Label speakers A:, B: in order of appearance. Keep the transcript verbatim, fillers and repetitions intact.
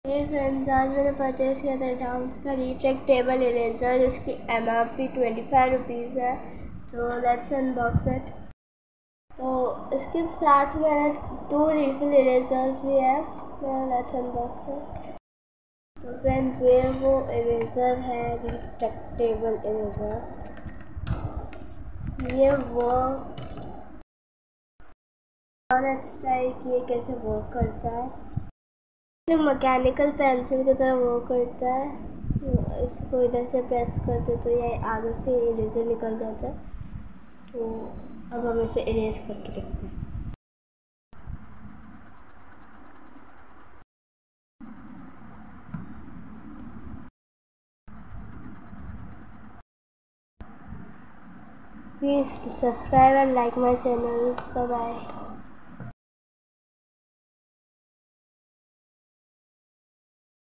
A: हे friends, आज मैंने purchase किया था डांस का रिट्रैक्टेबल इरेज़र जिसकी M R P twenty five rupees है। तो लेट्स अनबॉक्स इट। तो इसके साथ मैंने टू रिफिल इरेज़र्स भी है। Let's unbox it. तो फ्रेंड्स, ये वो इरेज़र है, रिट्रैक्टेबल इरेज़र। ये वो और एक्स्ट्रा है कि ये कैसे वर्क करता है। ये मैकेनिकल पेंसिल की तरह वर्क करता है। इसको इधर से प्रेस करते तो ये आगे से इरेजर निकल जाता है। तो अब हम इसे इरेज करके देखते हैं। Please subscribe and like my channel. Bye bye.